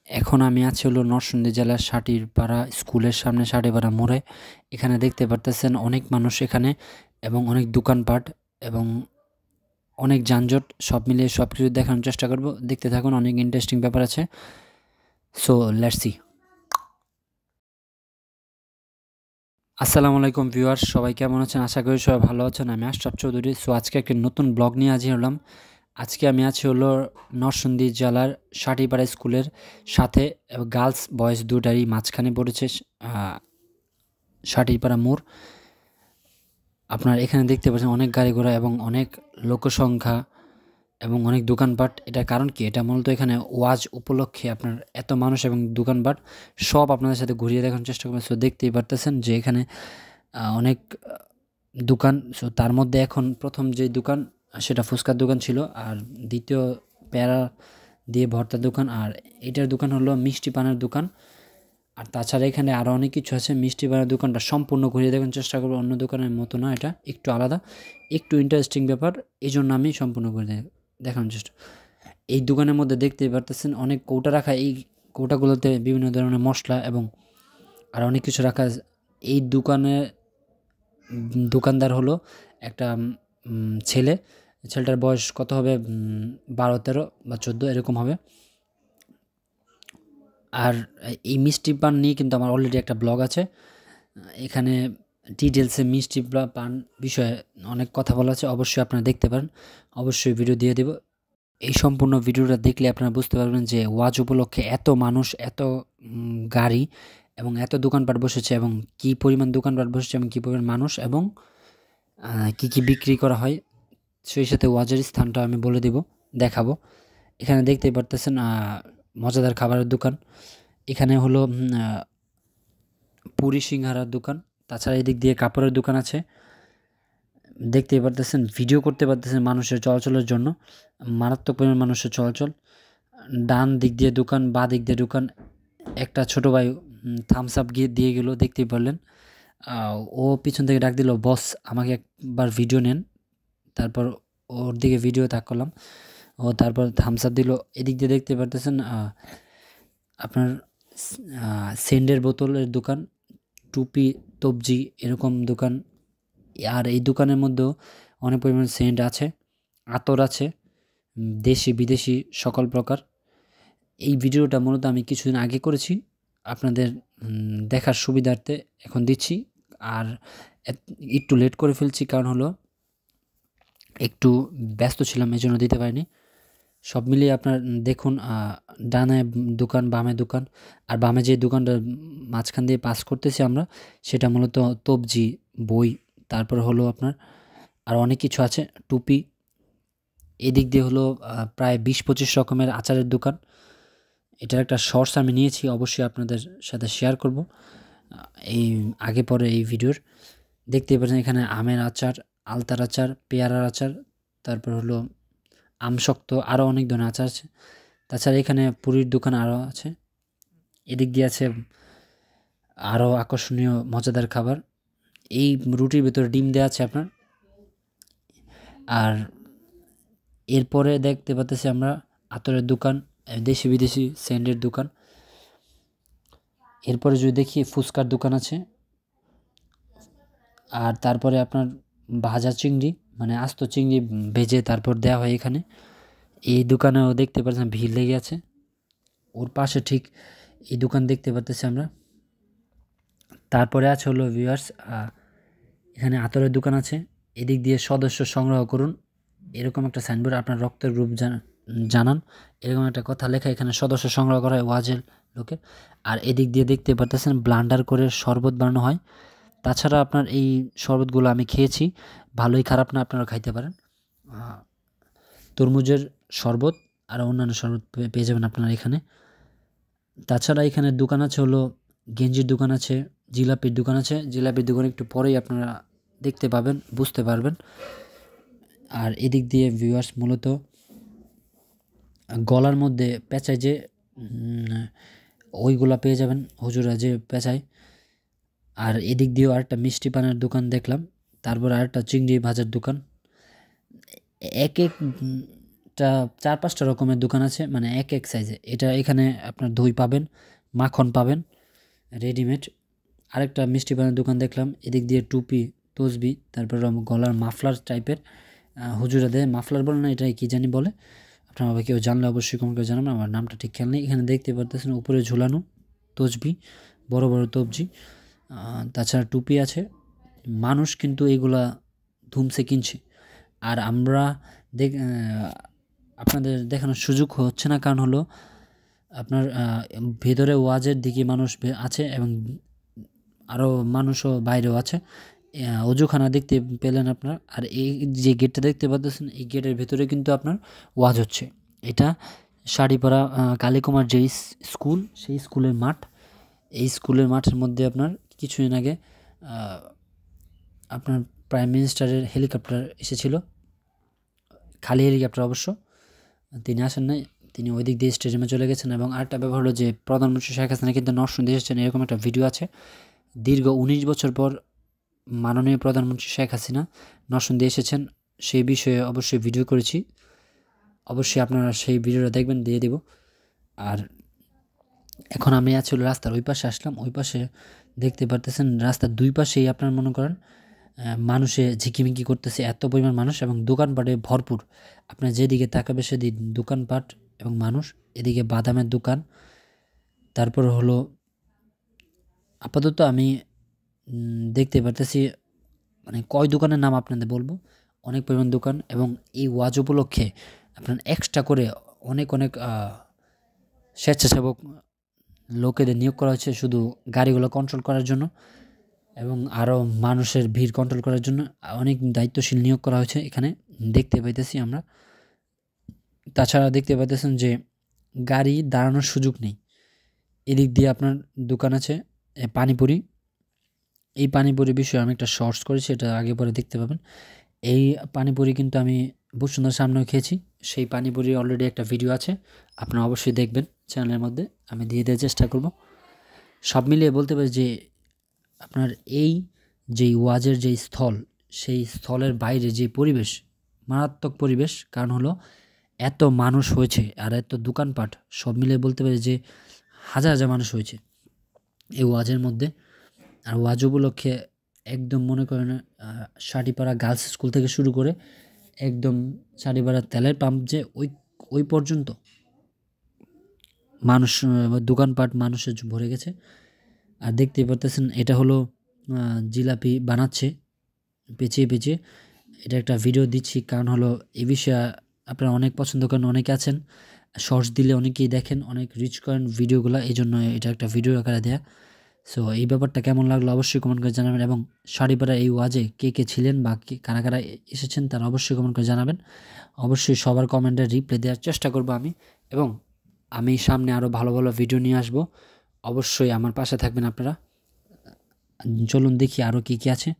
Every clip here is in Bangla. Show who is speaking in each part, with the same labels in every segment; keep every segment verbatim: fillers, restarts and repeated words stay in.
Speaker 1: এখন আমি আছি হলো নরসিংদী জেলার সাটিরপাড়া স্কুলের সামনে সাটিরপাড়া মোড়ে। এখানে দেখতে পারতেছেন অনেক মানুষ এখানে এবং অনেক দোকানপাট এবং অনেক যানজট, সব মিলিয়ে সব কিছু দেখানোর চেষ্টা করব। দেখতে থাকুন, অনেক ইন্টারেস্টিং ব্যাপার আছে। So let's see. আসসালামু আলাইকুম ভিউয়ার্স, সবাই কেমন আছেন? আশা করি সবাই ভালো আছেন। আমি আশরাফ চৌধুরী। সো আজকে একটি নতুন ব্লগ নিয়ে হাজির হলাম। আজকে আমি আছি হলো নরসিংদী জেলার সাটিপাড়া স্কুলের সাথে, গার্লস বয়েজ দুটারই মাঝখানে পড়েছে সাটিপাড়া মোড়। আপনার এখানে দেখতে পাচ্ছেন অনেক গাড়ি ঘোড়া এবং অনেক লোকসংখ্যা এবং অনেক দোকানপাট। এটার কারণ কি? এটা মূলত এখানে ওয়াজ উপলক্ষে আপনার এত মানুষ এবং দোকানপাট সব আপনাদের সাথে ঘুরিয়ে দেখানোর চেষ্টা করবেন। সো দেখতেই পারতেছেন যে এখানে অনেক দোকান। সো তার মধ্যে এখন প্রথম যে দোকান সেটা ফুচকার দোকান ছিল, আর দ্বিতীয় প্যারা দিয়ে ভর্তার দোকান, আর এটার দোকান হলো মিষ্টি পানের দোকান। আর তাছাড়া এখানে আরও অনেক কিছু আছে। মিষ্টি পানের দোকানটা সম্পূর্ণ ঘুরিয়ে দেখানোর চেষ্টা করবো। অন্য দোকানের মতো না, এটা একটু আলাদা, একটু ইন্টারেস্টিং ব্যাপার, এই জন্য আমি সম্পূর্ণ করে দেখানোর চেষ্টা। এই দোকানের মধ্যে দেখতেই পারতেছেন অনেক কৌটা রাখা। এই কৌটাগুলোতে বিভিন্ন ধরনের মশলা এবং আর অনেক কিছু রাখা। এই দোকানে দোকানদার হলো একটা ছেলে। ছেলেটার বয়স কত হবে? বারো তেরো বা চোদ্দো এরকম হবে। আর এই মিষ্টি পান নিয়ে কিন্তু আমার অলরেডি একটা ব্লগ আছে। এখানে ডিটেলসে মিষ্টি পান বিষয়ে অনেক কথা বলা আছে, অবশ্যই আপনারা দেখতে পারেন। অবশ্যই ভিডিও দিয়ে দেব। এই সম্পূর্ণ ভিডিওটা দেখলে আপনারা বুঝতে পারবেন যে ওয়াজ উপলক্ষে এত মানুষ, এত গাড়ি এবং এত দোকানপাট বসেছে, এবং কি পরিমাণ দোকানপাট বসেছে এবং কী পরিমাণ মানুষ এবং কি কি বিক্রি করা হয়, সেই সাথে ওয়াজের স্থানটা আমি বলে দেব, দেখাবো। এখানে দেখতেই পারতেছেন মজাদার খাবারের দোকান। এখানে হলো পুরি সিংহারার দোকান। তাছাড়া এদিক দিয়ে কাপড়ের দোকান আছে। দেখতেই পারতেছেন, ভিডিও করতে পারতেছেন মানুষের চলাচলের জন্য। মারাত্মক পরিমাণ মানুষের চলাচল। ডান দিক দিয়ে দোকান, বা দিক দিয়ে দোকান। একটা ছোটো ভাই থামস আপ গিয়ে দিয়ে গেল, দেখতেই পারলেন। ও পিছন থেকে ডাক দিল, বস আমাকে একবার ভিডিও নেন। তারপর ওর দিকে ভিডিও তাক করলাম, ও তারপর থামস আপ দিল। এদিক দিয়ে দেখতে পারতেছেন আপনার সেন্ডের বোতলের দোকান, টুপি, তবজি এরকম দোকান। আর এই দোকানের মধ্যেও অনেক পরিমাণ সেন্ট আছে, আতর আছে, দেশি বিদেশি সকল প্রকার। এই ভিডিওটা মূলত আমি কিছুদিন আগে করেছি, আপনাদের দেখার সুবিধার্থে এখন দিচ্ছি। আর একটু লেট করে ফেলছি, কারণ হলো একটু ব্যস্ত ছিলাম, এই জন্য দিতে পারিনি। সব মিলিয়ে আপনার দেখুন, ডানে দোকান, বামে দোকান। আর বামে যে দোকানটা মাঝখান দিয়ে পাস করতেছি আমরা, সেটা মূলত তবজি, বই, তারপর হলো আপনার আর অনেক কিছু আছে, টুপি। এদিক দিয়ে হলো প্রায় বিশ পঁচিশ রকমের আচারের দোকান। এটার একটা শর্টস আমি নিয়েছি, অবশ্যই আপনাদের সাথে শেয়ার করব এই আগে পরে এই ভিডিওর। দেখতেই পাচ্ছেন এখানে আমের আচার, আলতার আচার, পেয়ারার আচার, তারপর হলো আমশক্ত, আরও অনেক ধরনের আচার আছে। তাছাড়া এখানে পুরীর দোকান আরও আছে। এদিক দিয়ে আছে আরও আকর্ষণীয় মজাদার খাবার। এই রুটির ভিতরে ডিম দেওয়া আছে আপনার। আর এরপরে দেখতে পাচ্ছি আমরা আতরের দোকান, দেশি বিদেশি সেন্টের দোকান। এরপরে যদি দেখি ফুচকার দোকান আছে। আর তারপরে আপনার ভাজা চিংড়ি, মানে আস্ত চিংড়ি ভেজে তারপর দেওয়া হয় এখানে। এই দোকানেও দেখতে পাচ্ছেন ভিড় লেগে আছে। ওর পাশে ঠিক এই দোকান দেখতে পাচ্ছি আমরা। তারপরে আছে হলো ভিউয়ার্স, এখানে আতরের দোকান আছে। এদিক দিয়ে সদস্য সংগ্রহ করুন, এরকম একটা সাইনবোর্ড। আপনার রক্তের গ্রুপ জানান, এরকম একটা কথা লেখা। এখানে সদস্য সংগ্রহ করা হয় ওয়াজের লোকের। আর এদিক দিয়ে দেখতে পারতেছেন ব্লান্ডার করে শরবত বানানো হয়। তাছাড়া আপনার এই শরবতগুলো আমি খেয়েছি, ভালোই খারাপ না, আপনারা খাইতে পারেন। তরমুজের শরবত আর অন্যান্য শরবত পেয়ে যাবেন আপনারা এখানে। তাছাড়া এখানে দোকান আছে হলো গেঞ্জির দোকান আছে, জিলাপির দোকান আছে। জিলাপির দোকান একটু পরেই আপনারা দেখতে পাবেন, বুঝতে পারবেন। আর এদিক দিয়ে ভিউয়ার্স মূলত গলার মধ্যে পেঁচায় যে ওইগুলা পেয়ে যাবেন, হুজুরা যে পেঁচায়। আর এদিক দিয়েও আরেকটা মিষ্টি পানের দোকান দেখলাম। তারপর আরেকটা চিংড়ি ভাজার দোকান। এক এক চারটা চার পাঁচটা রকমের দোকান আছে, মানে এক এক সাইজে। এটা এখানে আপনার দই পাবেন, মাখন পাবেন রেডিমেড। আরেকটা মিষ্টি পানের দোকান দেখলাম, এদিক দিয়ে টুপি, তসবি, তারপর গলার মাফলার টাইপের হুজুরা দেয়, মাফলার বলে না, এটা কি জানি বলে। আপনারা আবার কেউ জানলে অবশ্যই কমেন্ট করে জানাবেন, আমার নামটা ঠিক খেয়াল নেই। এখানে দেখতে পারতেছেন উপরে ঝুলানো তসবি, বড় বড় তবজি, তাছাড়া টুপি আছে। মানুষ কিন্তু এগুলা ধুমসে কিনছে, আর আমরা দেখ আপনাদের দেখানোর সুযোগ হচ্ছে না, কারণ হলো আপনার ভেতরে ওয়াজের দিকে মানুষ আছে এবং আরও মানুষও বাইরেও আছে। অজুখানা দেখতে পেলেন আপনার। আর এই যে গেটটা দেখতে পাচ্ছেন, এই গেটের ভেতরে কিন্তু আপনার ওয়াজ হচ্ছে। এটা শাড়িপাড়া কালীকুমার যেই স্কুল, সেই স্কুলের মাঠ। এই স্কুলের মাঠের মধ্যে আপনার কিছুদিন আগে আপনার প্রাইম মিনিস্টারের হেলিকপ্টার এসেছিল, খালি হেলিকপ্টার অবশ্য, তিনি আসেন নাই, তিনি ওই দিক দিয়ে স্টেডিয়ামে চলে গেছেন। এবং আরেকটা ব্যাপার হলো যে প্রধানমন্ত্রী শেখ হাসিনা কিন্তু নরসিংদী এসেছেন, এরকম একটা ভিডিও আছে। দীর্ঘ উনিশ বছর পর মাননীয় প্রধানমন্ত্রী শেখ হাসিনা নরসিংদী এসেছেন, সেই বিষয়ে অবশ্যই ভিডিও করেছি, অবশ্যই আপনারা সেই ভিডিওটা দেখবেন, দিয়ে দেব। আর এখন আমি আছি হলো রাস্তার ওই পাশে আসলাম। ওই পাশে দেখতে পারতেছেন রাস্তার দুই পাশেই আপনার মনে করেন মানুষে ঝিকিমিকি করতেছে, এত পরিমাণ মানুষ, এবং দোকানপাটে ভরপুর। আপনার যেদিকে তাকাবে সেদিক দোকানপাট এবং মানুষ। এদিকে বাদামের দোকান, তারপর হলো আপাতত আমি দেখতে পারতেছি, মানে কয় দোকানের নাম আপনাদের বলবো, অনেক পরিমাণ দোকান। এবং এই ওয়াজ উপলক্ষে আপনার এক্সট্রা করে অনেক অনেক স্বেচ্ছাসেবক লোকেদের নিয়োগ করা হয়েছে শুধু গাড়িগুলো কন্ট্রোল করার জন্য, এবং আরও মানুষের ভিড় কন্ট্রোল করার জন্য অনেক দায়িত্বশীল নিয়োগ করা হয়েছে এখানে দেখতে পাইতেছি আমরা। তাছাড়া দেখতে পাইতেছেন যে গাড়ি দাঁড়ানোর সুযোগ নেই। এদিক দিয়ে আপনার দোকান আছে পানিপুরি। এই পানিপুরি বিষয়ে আমি একটা শর্টস করেছি, এটা আগে পরে দেখতে পাবেন। এই পানিপুরি কিন্তু আমি বসুন্ধরার সামনেও খেয়েছি, সেই পানিপুরি অলরেডি একটা ভিডিও আছে, আপনারা অবশ্যই দেখবেন চ্যানেলের মধ্যে, আমি দিয়ে দেওয়ার চেষ্টা করব। সব মিলিয়ে বলতে পারি যে আপনার এই যেই ওয়াজের যেই স্থল, সেই স্থলের বাইরে যে পরিবেশ, মারাত্মক পরিবেশ। কারণ হলো এত মানুষ হয়েছে আর এত দোকানপাট, সব মিলিয়ে বলতে পারি যে হাজার হাজার মানুষ হয়েছে এই ওয়াজের মধ্যে। আর ওয়াজ উপলক্ষে একদম মনে করেন শাড়িপাড়া গার্লস স্কুল থেকে শুরু করে একদম শাড়িপাড়া তেলের পাম্প যে ওই ওই পর্যন্ত মানুষ, দোকানপাট মানুষে ভরে গেছে। আর দেখতেই পারতেছেন এটা হলো জিলাপি বানাচ্ছে পেঁচিয়ে পেঁচিয়ে। এটা একটা ভিডিও দিচ্ছি, কারণ হলো এই বিষয়ে আপনারা অনেক পছন্দ করেন, অনেকে আছেন, শর্টস দিলে অনেকেই দেখেন, অনেক রিচ করেন ভিডিওগুলো, এই জন্য এটা একটা ভিডিও আকারে দেয়া। সো এই ব্যাপারটা কেমন লাগলো অবশ্যই কমেন্ট করে জানাবেন। এবং শাড়িপাড়া এই ওয়াজে কে কে ছিলেন বা কে কারা কারা এসেছেন তারা অবশ্যই কমেন্ট করে জানাবেন। অবশ্যই সবার কমেন্টের রিপ্লাই দেওয়ার চেষ্টা করব আমি, এবং আমি সামনে আরও ভালো ভালো ভিডিও নিয়ে আসব। অবশ্যই আমার পাশে থাকবেন আপনারা। চলুন দেখি আরও কী কী আছে।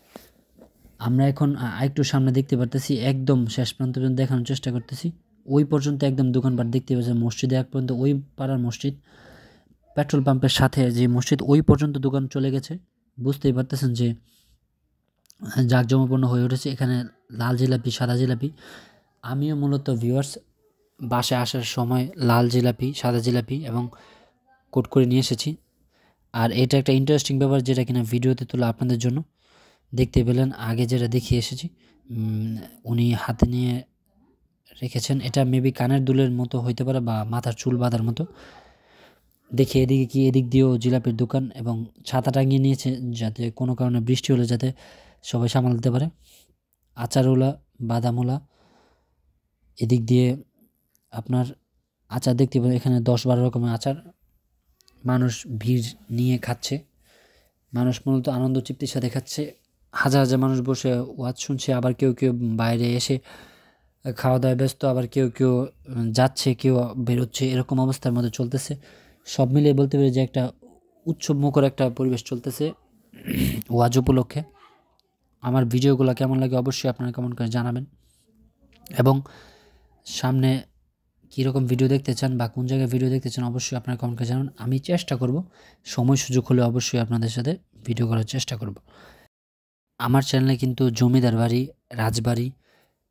Speaker 1: আমরা এখন একটু সামনে দেখতে পারতেছি, একদম শেষ প্রান্ত পর্যন্ত দেখানোর চেষ্টা করতেছি। ওই পর্যন্ত একদম দোকানপাট দেখতে পাচ্ছি, মসজিদে এক পর্যন্ত, ওই পাড়ার মসজিদ, পেট্রোল পাম্পের সাথে যে মসজিদ, ওই পর্যন্ত দোকান চলে গেছে। বুঝতেই পারতেছেন যে জাঁকজমকপূর্ণ হয়ে উঠেছে। এখানে লাল জিলাপি, সাদা জিলাপি, আমিও মূলত ভিউয়ার্স বাসে আসার সময় লাল জিলাপি, সাদা জিলাপি এবং কোট করে নিয়ে এসেছি। আর এটা একটা ইন্টারেস্টিং ব্যাপার, যেটা কিনা ভিডিওতে তোলা আপনাদের জন্য। দেখতে পেলেন আগে যেটা দেখিয়ে এসেছি, উনি হাতে নিয়ে রেখেছেন, এটা মেবি কানের দুলের মতো হইতে পারে বা মাথার চুল বাঁধার মতো। দেখে এদিকে কি, এদিক দিয়েও জিলাপির দোকান, এবং ছাতা টাঙিয়ে নিয়েছে যাতে কোনো কারণে বৃষ্টি হলে যাতে সবাই সামাল দিতে পারে। আচারওলা, বাদামওলা, এদিক দিয়ে আপনার আচার দেখতে পাবেন, এখানে দশ বারো রকমের আচার। মানুষ ভিড় নিয়ে খাচ্ছে, মানুষ মূলত আনন্দ তৃপ্তির সাথে খাচ্ছে। হাজার হাজার মানুষ বসে ওয়াজ শুনছে, আবার কেউ কেউ বাইরে এসে খাওয়া দাওয়ায় ব্যস্ত, আবার কেউ কেউ যাচ্ছে, কেউ বেরোচ্ছে, এরকম অবস্থার মধ্যে চলতেছে। সব মিলিয়ে বলতে পারি যে একটা উৎসব মুখর একটা পরিবেশ চলতেছে ওয়াজ উপলক্ষে। আমার ভিডিওগুলো কেমন লাগে অবশ্যই আপনারা কমেন্ট করে জানাবেন, এবং সামনে কীরকম ভিডিও দেখতে চান বা কোন জায়গায় ভিডিও দেখতে চান অবশ্যই আপনারা কমেন্ট করে জানাবেন। আমি চেষ্টা করব, সময় সুযোগ হলে অবশ্যই আপনাদের সাথে ভিডিও করার চেষ্টা করব। আমার চ্যানেলে কিন্তু জমিদার বাড়ি, রাজবাড়ি,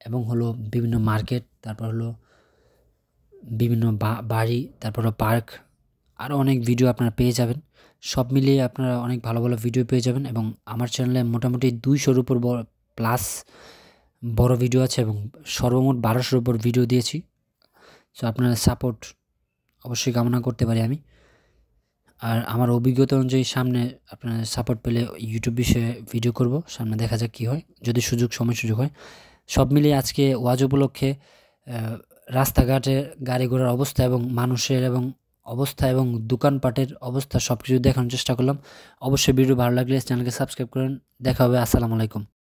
Speaker 1: এবং হলো বিভিন্ন মার্কেট, তারপর হলো বিভিন্ন বাড়ি, তারপর পার্ক, আরও অনেক ভিডিও আপনারা পেয়ে যাবেন। সব মিলিয়ে আপনারা অনেক ভালো ভালো ভিডিও পেয়ে যাবেন এবং আমার চ্যানেলে মোটামুটি দুইশোর উপর প্লাস বড় ভিডিও আছে এবং সর্বমোট বারোশোর উপর ভিডিও দিয়েছি। সো আপনারা সাপোর্ট অবশ্যই কামনা করতে পারি আমি। আর আমার অভিজ্ঞতা অনুযায়ী সামনে আপনার সাপোর্ট পেলে ইউটিউব বিষয়ে ভিডিও করব, সামনে দেখা যাক কী হয়, যদি সুযোগ সময় সুযোগ হয়। সব মিলিয়ে আজকে ওয়াজ উপলক্ষে রাস্তাঘাটে গাড়ি ঘোড়ার অবস্থা এবং মানুষের এবং অবস্থা এবং দোকানপাটের অবস্থা সব কিছু দেখানোর চেষ্টা করলাম। অবশ্যই ভিডিও ভালো লাগলে চ্যানেলকে সাবস্ক্রাইব করেন। দেখা হবে। আসসালামু আলাইকুম।